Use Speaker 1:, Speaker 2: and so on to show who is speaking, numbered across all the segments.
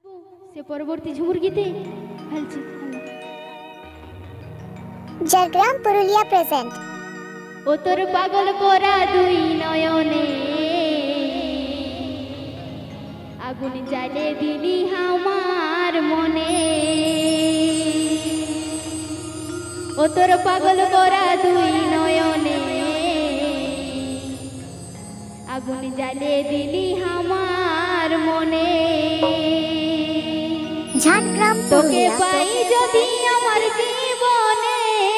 Speaker 1: সে পরবর্তী ঝুমুর গীতে ফেলছি।
Speaker 2: ঝাড়গ্রাম পুরুলিয়া প্রেজেন্ট।
Speaker 1: ও তোর পাগল করা দুই নয়নে আগুন জ্বালে দিলি আমার মনে। ও তোর পাগল করা দুই নয়নে আগুন জ্বালে দিলি আমার মনে।
Speaker 2: ঝাড়গ্রাম
Speaker 1: তোকে
Speaker 2: পুরুলিয়া
Speaker 1: পাই যদি আমার জীবনে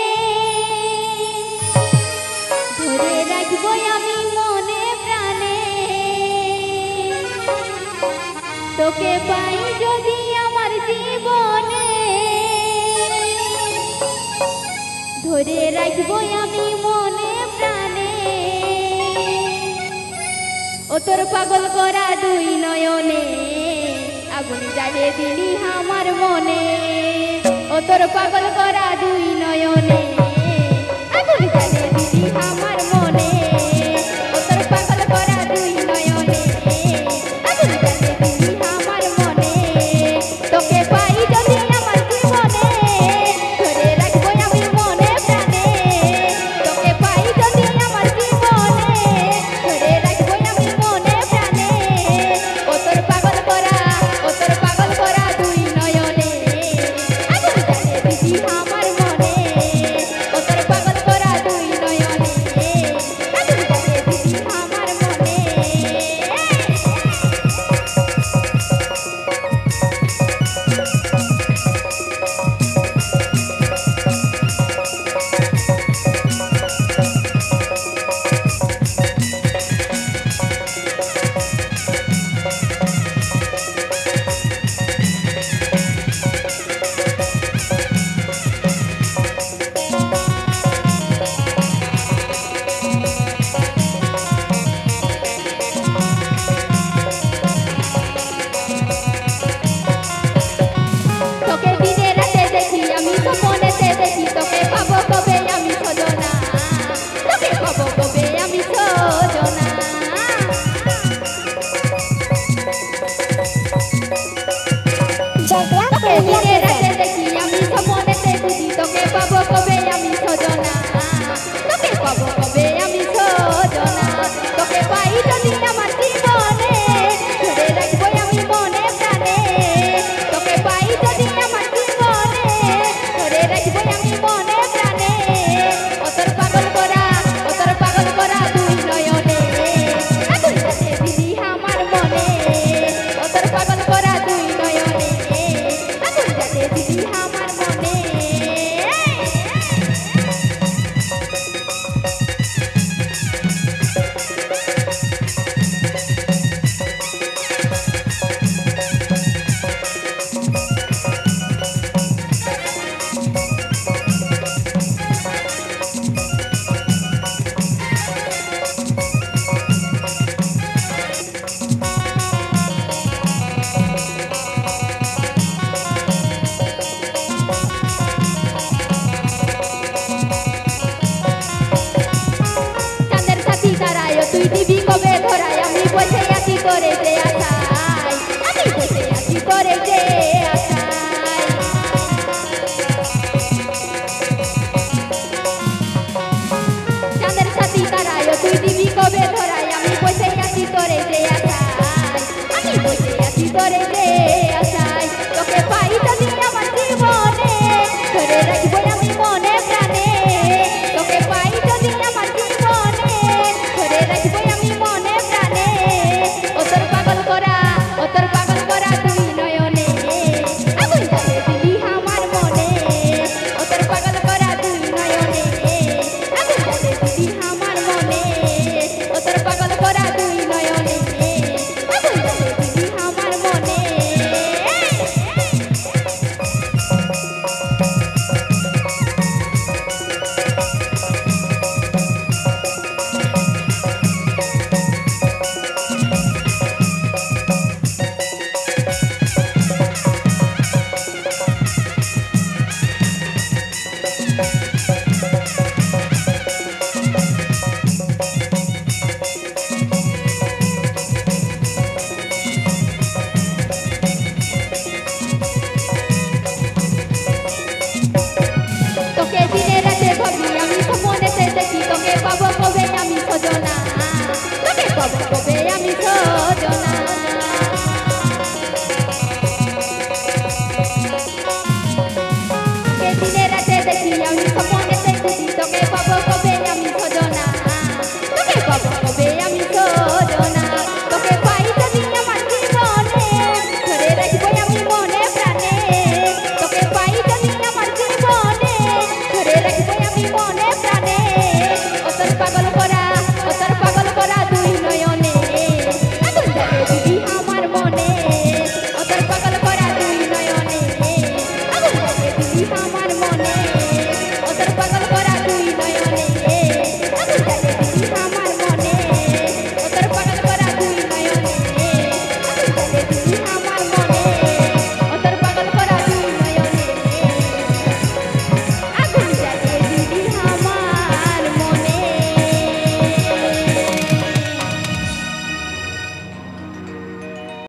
Speaker 1: ধরে রাখবো আমি মনে প্রাণে। তোকে পাই যদি আমার জীবনে ধরে রাখবো আমি মনে প্রাণে। ও তোর পাগল করা দুই নয়নে আগুন জ্বালিয়ে দিলি আমার মনে। ও তোর পাগল করা দুই নয়নে আগুন জ্বালিয়ে দিলি আমার